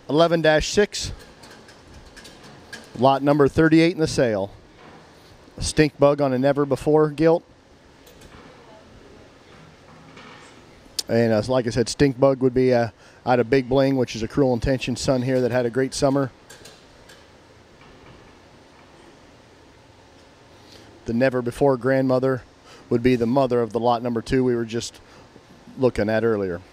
11-6, lot number 38 in the sale. A stink bug on a never before gilt. And like I said, stink bug would be out of Big Bling, which is a Cruel Intentions son here that had a great summer. The never before grandmother would be the mother of the lot number 2 we were just looking at earlier.